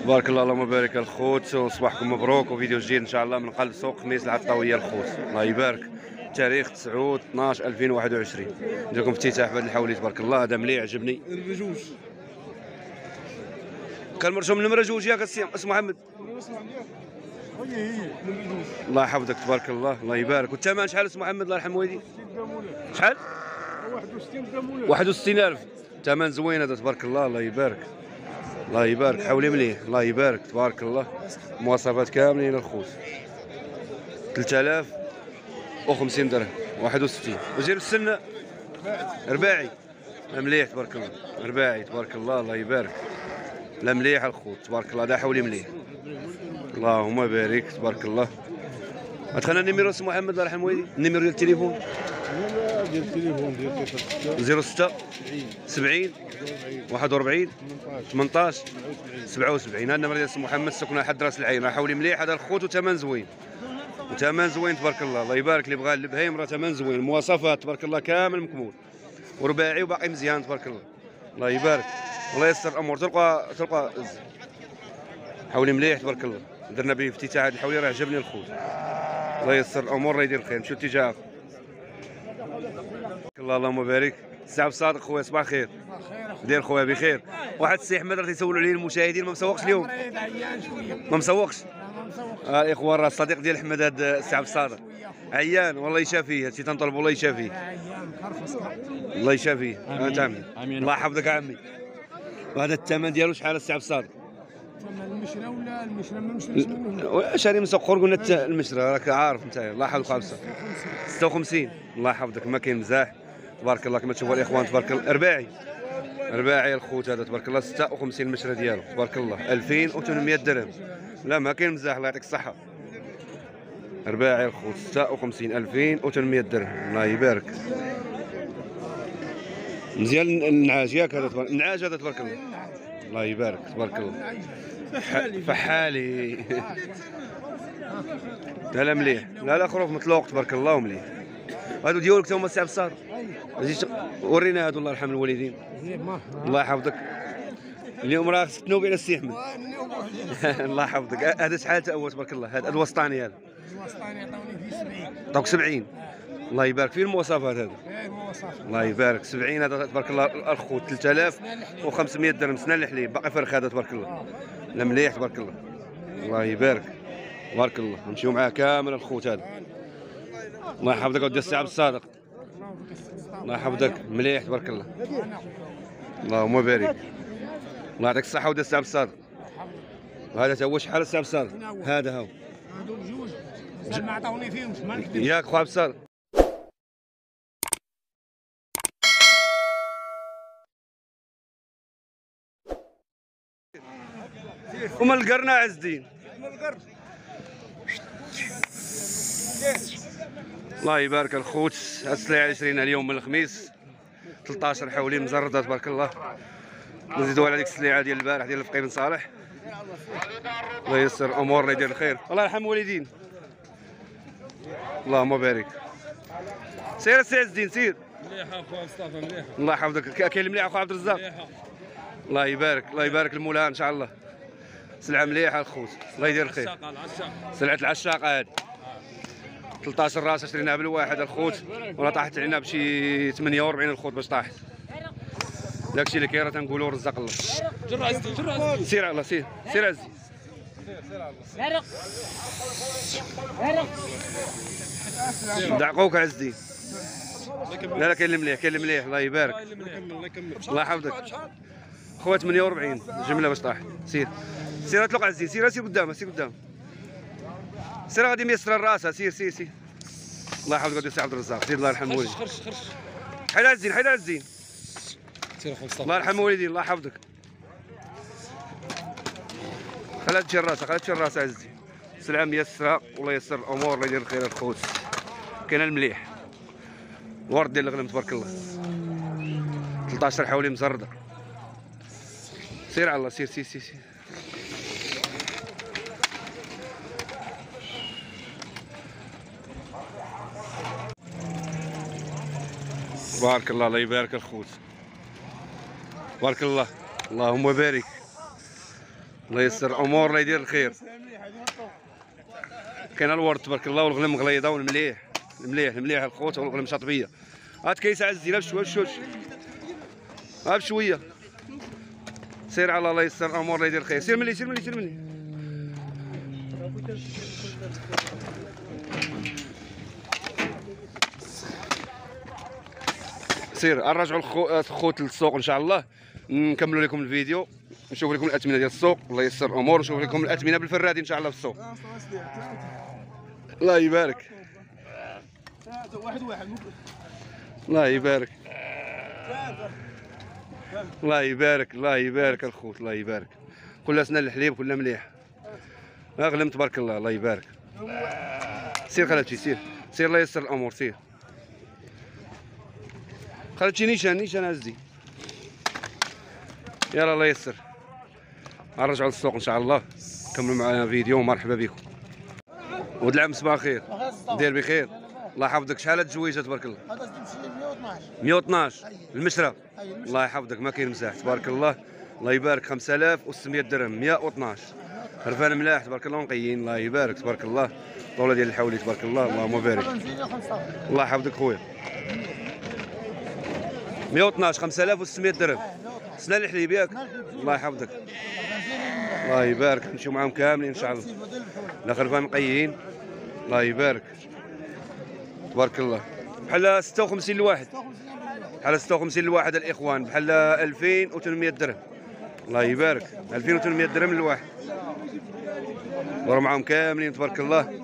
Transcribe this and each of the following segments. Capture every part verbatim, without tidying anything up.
تبارك الله، اللهم بارك الخوت، وصباحكم مبروك وفيديو جديد ان شاء الله من قلب سوق خميس العطاويه الخوت. الله يبارك. تاريخ تسعة اثناش ألفين وواحد وعشرين. ندير لكم افتتاح بهذا الحولي تبارك الله. هذا مليح عجبني. الرجوج كان مرسوم نمره جوج ياك السي اسمه محمد. الله يحفظك تبارك الله، الله يبارك. والثمن شحال اسمه محمد الله يرحم والديك؟ شحال؟ واحد وستين ألف. ثمن زوين هذا تبارك الله، الله يبارك. الله يبارك. حولي مليح، الله يبارك تبارك الله. مواصفات كاملين الخوت. ثلاثة آلاف وخمسين درهم. واحد وستين. وزير السن رباعي. مليح تبارك الله، رباعي تبارك الله، الله يبارك. لا مليح الخوت تبارك الله. هذا حولي مليح، اللهم بارك تبارك الله. عطانا النيميرو سي محمد الله يرحم والديك، النيميرو ديال التليفون. ديال التليفون ديال صفر ستة سبعين واحد وأربعين ثمنطاش سبعة وسبعين. هذا النمر ديال سي محمد، سكنه حد راس العين. حولي مليح هذا الخوت، وثمن زوين، وثمن زوين تبارك الله. الله يبارك. اللي بغى البهيم راه ثمن زوين. المواصفات تبارك الله كامل مكمول، ورباعي وباقي مزيان تبارك الله. الله يبارك. الله ييسر الامور. تلقى تلقى حولي مليح تبارك الله. درنا به افتتاح هذا الحولي، راه عجبني الخوت. الله ييسر الامور، الله يدير الخير. نمشيو اتجاه الله. اللهم بارك. السي صادق خويا، صباح الخير. داير خويا بخير. واحد السي احمد راه تيسولوا عليه المشاهدين، ما مسوقش اليوم؟ ما مسوقش. اه الاخوان، راه الصديق ديال احمد هذا السي عبد الصادق عيان، والله يشافيه. هادشي تنطلبوا الله يشافيه. الله يشافيه. انت عمي، الله يحفظك عمي. وهذا الثمن ديالو شحال السي عبد الصادق؟ المشرى ولا المشرى ما مشريش منه؟ شاري من سوق خور. قلنا المشرى، راك عارف انت. الله يحفظك عبد الصادق. ستة وخمسين. الله يحفظك، ما كاين مزاح تبارك الله. كما تشوفوا الاخوان تبارك الله، رباعي رباعي الخوت هذا تبارك الله. ستة وخمسين المشرى ديالو تبارك الله. ألفين وثمانمائة درهم. لا ما كاين مزاح، الله يعطيك الصحه. رباعي الخوت ستة وخمسين ألفين وثمانمائة درهم. الله يبارك. مزيان النعاج ياك هذا تبارك النعاج هذا تبارك الله. الله يبارك تبارك الله. فحالي. لا لا مليح. لا لا خروف مطلوق تبارك الله ومليح. هادو ديالك تا هما السي عبد الصادق. ورينا هادو الله يرحم الوالدين. الله يحفظك. اليوم راه خصك تنوبي على السي احمد. الله يحفظك. هذا شحال تا هو تبارك الله؟ هذا الوسطاني هذا. الوسطاني عطاوني فيه سبعين. عطاوك سبعين. الله يبارك. فيه المواصفات هذا. الله يبارك. سبعين هذا تبارك الله الخوت. ثلاثة آلاف وخمسمائة درهم. سنه الحليب باقي فرخ هذا تبارك الله. لا مليح تبارك الله. الله يبارك تبارك الله. نمشيو معاه كامل الخوت هذا. الله يحفظك ودي السي عبد الصادق. الله يحفظك. مليح تبارك الله. اللهم بارك. الله يعطيك الصحة ودي السي عبد الصادق. وهذا تا هو شحال السي عبد الصادق؟ هذا هو. هادو بجوج. ما عطاوني فيهمش ما نكذبش. ياك خو عبد الصادق. وما القرنا عز الدين. الله يبارك الخوت. السلعه عشرين اليوم من الخميس. ثلاثة عشر حولي مزرده تبارك الله. نزيدوا على ديك السلعه ديال البارح ديال الفقيه بن صالح. الله ييسر الامور، الله يدير الخير. الله يرحم الوالدين. اللهم بارك. سير السي عز الدين سير. مليحه اخو مصطفى مليحه. الله يحفظك. كاين مليح اخو عبد الرزاق. الله يبارك. الله يبارك المولى ان شاء الله. سلعه مليحه الخوت، الله يدير الخير. سلعه العشاقه هذه. ثلاثة عشر راس شريناها بالواحد الخوت، ولا طاحت علينا بشي ثمانية وأربعين الخوت باش طاحت. داكشي اللي كاين راه تنقولوا رزق الله. جر عزتي جر عزتي. سير على سير سير عزي. دعقوك عزي. لا لا كاين اللي مليح، كاين اللي مليح. الله يبارك. الله يحفظك. خويا ثمانية وأربعين جمله باش طاح. سير سير اطلق عزي. سير سير قدام سير قدام. سير غادي ميسر الراس. سير سير سير. الله يحفظك ودي السي عبد الرزاق. سير الله يرحم والديك. خرج خرج. حيد الزين حيد الزين. سير اخو مصطفى. الله يرحم والديك. الله يحفظك. خلات تشي الراس خلات تشي الراس عزي. سلعه ميسره والله ييسر الامور، الله يدير الخير الخوت. كاين المليح. ورد ديال الغنم تبارك الله. ثلاثة عشر حولي مزرده. سير على الله. سير سير سير, سير. بارك الله. الله يبارك الخوت. بارك الله. اللهم بارك. الله ييسر الامور، الله يدير الخير. كاين الورد تبارك الله والغنم غليظه والمليح المليح المليح الخوت والغنم شاطبيه. هات كيس عزينا بشويه بشويه ها بشويه. سير على الله ييسر الامور، الله يدير الخير. سير ملي سير ملي سير ملي. سير نرجعوا الخوت للسوق ان شاء الله، نكملوا لكم الفيديو، نشوف لكم الاثمنه ديال السوق، الله ييسر الامور، ونشوف لكم الاثمنه بالفرادي ان شاء الله في السوق. الله يبارك. واحد واحد الله يبارك. الله يبارك الله يبارك الخوت، الله يبارك. كلها سنه الحليب كلها مليح. اغلم تبارك الله، الله يبارك. سير خالتي سير سير الله ييسر الامور. سير خالتي نيشان نيشان هزي. يلا الله ييسر. نرجعوا للسوق ان شاء الله، كملوا معنا فيديو. مرحبا بكم. ولد العم صباح الخير، دير بخير، الله يحفظك. شحال هاد الجويجه تبارك الله؟ هذا تمشي مية واثناش مية واثناش المشرة. الله يحفظك ما كاين مساح تبارك الله، الله يبارك. خمسة آلاف وستمية درهم مية واثناش. خرفان ملاح تبارك الله ونقيين، الله يبارك تبارك الله. طولة ديال الحولي تبارك الله، اللهم بارك. الله يحفظك خويا. مية واثناش خمسة آلاف وستمية درهم سنة الحليب ياك، الله يحفظك. الله يبارك. نمشيو معاهم كاملين ان شاء الله. لا خرفان نقيين، الله يبارك تبارك الله. بحال ستة وخمسين الواحد، بحال ستة وخمسين الواحد الاخوان، بحال ألفين وثمانمية درهم، الله يبارك. ألفين وثمانمية درهم الواحد، ضرب معاهم كاملين تبارك الله.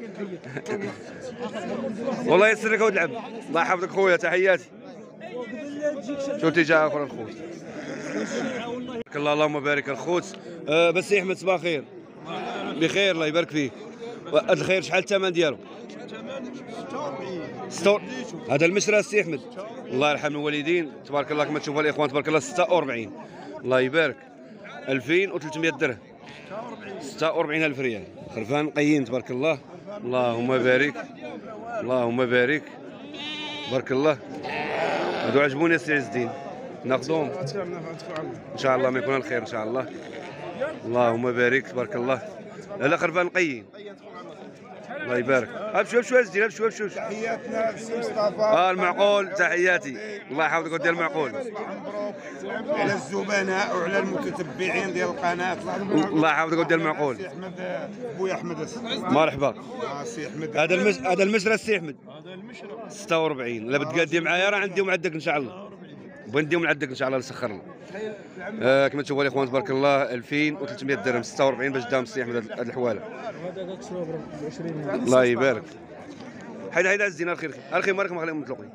والله يسر لك ولد العم، الله يحفظك خويا، تحياتي. شو تيجا اخر الخوت تبارك الله، اللهم بارك الخوت. أه بس يا احمد صباح خير. بخير الله يبارك فيك. هذا الخير شحال الثمن ديالو؟ ستة. هذا المشرى السي احمد، الله يرحم الوالدين تبارك الله. كما تشوفوا الاخوان تبارك الله ستة وأربعين، الله يبارك. ألفين وثلاثمية درهم، ستة وأربعين ألف ريال. خرفان قيين تبارك الله، اللهم بارك اللهم بارك تبارك الله. هادو عجبوني السي عز الدين، ناخذهم ان شاء الله ما يكون الخير ان شاء الله. اللهم بارك تبارك الله. لا خرفان قيين، الله يبارك. ابشوا ابشوا ازدين ابشوا ابشوا. تحياتنا للسي مصطفى. اه المعقول، تحياتي، الله يحفظك ودير المعقول. على الزبناء وعلى المتتبعين ديال القناه، الله يحفظك ودير المعقول. سي احمد بويا احمد. مرحبا. اه سي احمد. هذا المش هذا المشرى السي احمد هذا المشرى ستة وأربعين. لا بتقدي معايا راه عندي ومعدك ان شاء الله، بغنديهم من ان شاء الله نسخر له. آه كما تشوفوا الاخوان تبارك الله ألفين وثلاثمية درهم ستة وأربعين باش دام السي احمد هذه الحواله، الله يبارك. حيد حيد عزينا الخير الخير مالك ما خليهم مطلقين.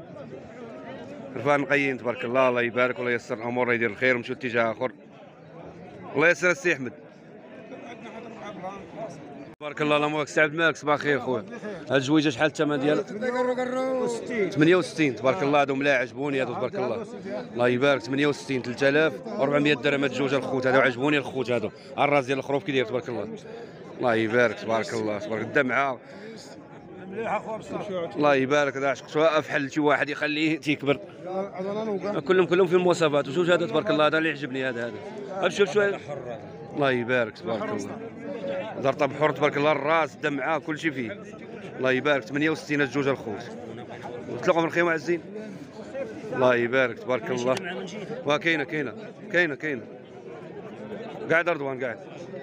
رفان نقيين تبارك الله، الله يبارك والله ييسر الامور، الله يدير الخير. ونمشيو اتجاه اخر، الله ييسر السي احمد تبارك الله. اللهم بارك. سي عبد الملك صباح الخير خويا. هاد الجويجه شحال الثمن ديالها؟ ثمانية وستين تبارك الله. هادو ملاح عجبوني هادو تبارك الله، الله يبارك. ثمانية وستين ثلاثة آلاف وأربعمية درهم هاد الجوج الخوت هادو عجبوني الخوت هادو. الراس ديال الخروف كي داير تبارك الله، الله يبارك تبارك الله تبارك. الدمعه الله يبارك. هذا عشق افحل شي واحد يخليه تيكبر. كلهم كلهم في المواصفات. وشوف هذا تبارك الله، هذا اللي يعجبني هذا هذا شوف شوف. الله يبارك تبارك الله. دار طب حر تبارك الله، الراس الدمعه كل شيء فيه، الله يبارك. ثمانية وستين الجوج الخوت. تلاقوا في الخيمه عزين، الله يبارك تبارك الله. وكاينه كاينه كاينه كاينه قاعد رضوان قاعد.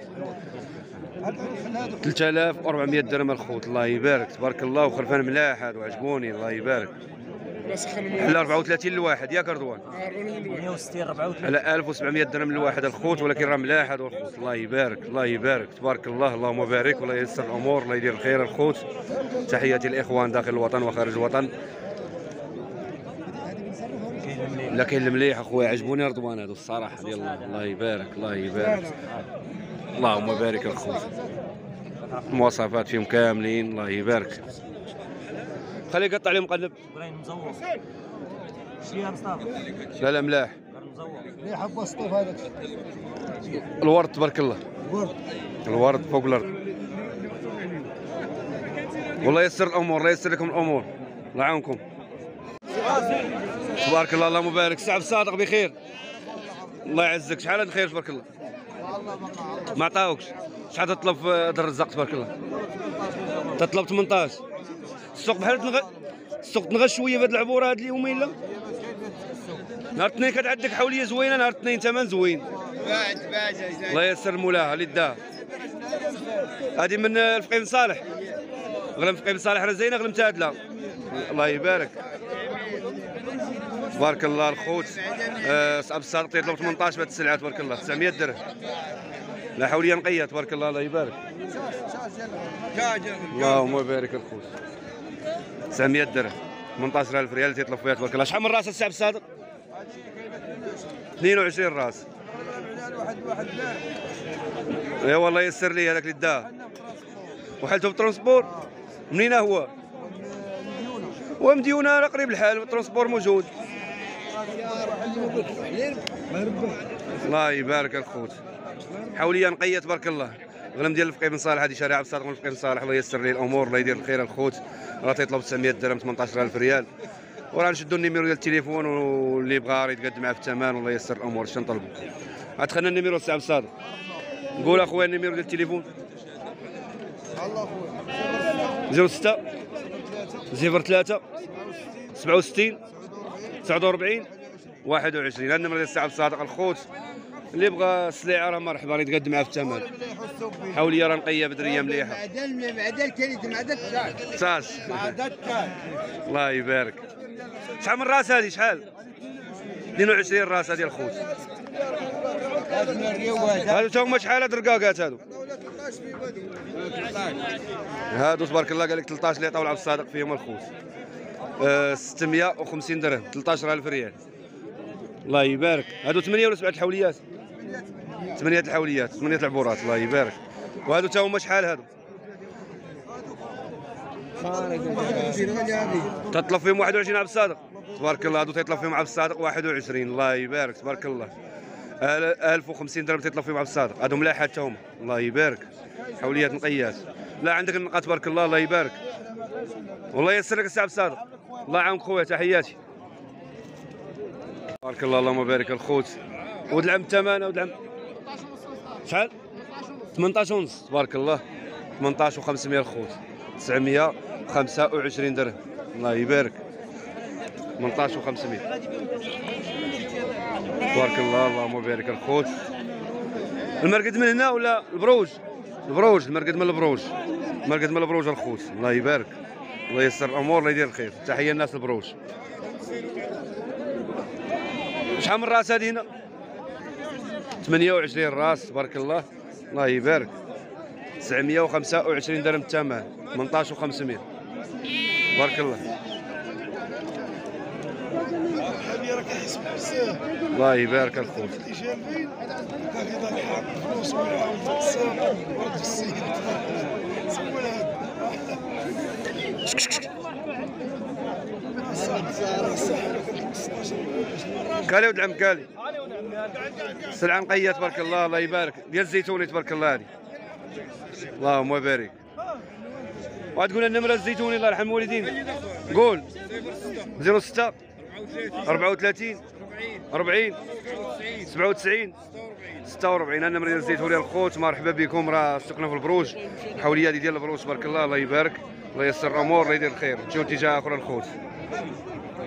ثلاثة آلاف وأربعمية درهم الخوت، الله يبارك تبارك الله. وخرفان ملاح هادو عجبوني، الله يبارك. حلا أربعة وثلاثين الواحد ياك رضوان؟ مية وستين أربعة وثلاثين على ألف وسبعمية درهم الواحد الخوت، ولكن راه ملاح هادو الخوت، الله يبارك الله يبارك تبارك الله. اللهم بارك والله ييسر الامور، الله يدير الخير الخوت. تحياتي الاخوان داخل الوطن وخارج الوطن. لا كاين المليح اخويا، عجبوني رضوان هادو الصراحه ديال الله، الله يبارك الله يبارك. اللهم بارك الخوت، المواصفات فيهم كاملين، الله يبارك. خليه يقطع عليهم مقلب. مزور شي مصطفى. لا لا ملاح مزور ليه حب السطوف هذاك الورد تبارك الله، ورد الورد فوق الارض. والله ييسر الامور، الله ييسر لكم الامور، الله يعاونكم تبارك الله. اللهم بارك. سي عبد الصادق بخير، الله يعزك. شحال هاد الخير تبارك الله؟ ما عطاوكش. شحال تطلب في هذا الرزاق تبارك الله؟ تطلب ثمنطاش. السوق بحال تنغ السوق تنغى شويه في هاد العبوره هاد اليومين لا؟ نهار الاثنين كانت عندك حوليه زوينه، نهار الاثنين ثمن زوين. الله يسر مولاها اللي داها. هذه من الفقيه بن صالح. غلم فقيه بن صالح راه زينه، غلم متعادله. الله يبارك. تبارك الله الخوت. أه صعب الصادق تيطلب ثمنطاش بهاد السلعه تبارك الله، تسعمية درهم. لا حوليه نقيه تبارك الله. الله يبارك. اللهم بارك الخوت. تسعمية درهم، ثمنطاش ألف ريال تيطلب فيها تبارك الله. شحال من راس السعب الصادق؟ اثنين وعشرين راس. اي والله يسر لي هذاك اللي داه. وحالته بالترونسبور منين هو؟ هو مديونه راه قريب الحال، الترونسبور موجود. الله يبارك الخوت. حوليه نقيه تبارك الله. غنم ديال الفقيه بن صالح، هذه شارع عبد الصادق من الفقيه بن صالح. الله يسر لي الامور، الله يدير الخير الخوت. راه تيطلب تسعمية درهم، ثمنطاش ألف ريال. وراه نشدوا النيميرو ديال التليفون، واللي بغى يتقدم معاه في الثمن والله يسر الامور. شنو نطلبوا؟ عطينا النيميرو السي عبد الصادق. نقول اخويا النيميرو ديال التليفون. زيرو ستة صفر ثلاثة سبعة وستين تسعة وأربعين واحد وعشرين. هذا النمره ديال السي عبد الصادق الخوت. اللي بغى السليعه راه مرحبا يتقدم معاه في الثمن. حوليه راه نقيه بدريه مليحه. معدل معدل كريت معدل صاص. الله يبارك. شحال من راس هذه؟ شحال؟ اثنين وعشرين راس هذه الخوت. هادو تا هما شحال هاد الرقاقات هادو؟ هادو تبارك الله قال لك ثلاثطاش اللي عطاو عبد الصادق فيهم الخوت. أه ستمية وخمسين درهم، ثلاثطاش ألف ريال. الله يبارك. هادو ثمانية ولا سبعة الحوليات؟ ثمانية الحوليات، ثمانية العبورات. الله يبارك. وهادو تا هما شحال هادو؟ تطلب فيهم واحد وعشرين عبد الصادق تبارك الله. هادو تيطلب فيهم عبد الصادق واحد وعشرين. الله يبارك تبارك الله. ألف وخمسين درهم تيطلب فيهم عبد الصادق. هادو ملاحات تا هما. الله يبارك. حوليات نقيات. لا عندك النقاط تبارك الله. الله يبارك. والله يسر لك السي عبد الصادق. الله يعاونك خويا، تحياتي. تبارك الله. اللهم بارك الخوت. ود العام الثمن ود العام شحال؟ ثمنطاش ونص تبارك الله. ثمنطاش وخمسمية الخوت. تسعمية وخمسة وعشرين درهم. الله يبارك. ثمنطاش وخمسمية تبارك الله. اللهم بارك الخوت. المرقد من هنا ولا البروج؟ البروج. المرقد من البروج. المرقد من البروج الخوت. الله يبارك. الله يسر الامور، الله يدير الخير. تحيه الناس البروج. شحال من راس هذه هنا؟ ثمانية وعشرين راس تبارك الله. الله يبارك. تسعمية وخمسة وعشرين درهم الثمن. ثمنطاش وخمسمية تبارك الله. الله يبارك الخوت. كالي ولد العم كالي. سلعه نقيه تبارك الله. الله يبارك. ديال الزيتوني تبارك الله هذه. اللهم بارك. وغتقول النمره الزيتوني الله يرحم الوالدين. قول. زيرو ستة أربعة وثلاثين أربعين سبعة وتسعين ستة وأربعين. النمره ديال الزيتوني الخوت. مرحبا بكم. راه سكننا في البروج. الحوليه ديال البروج تبارك الله. الله يبارك. الله يسر الامور، الله يدير الخير. نمشيو اتجاه اخر الخوت.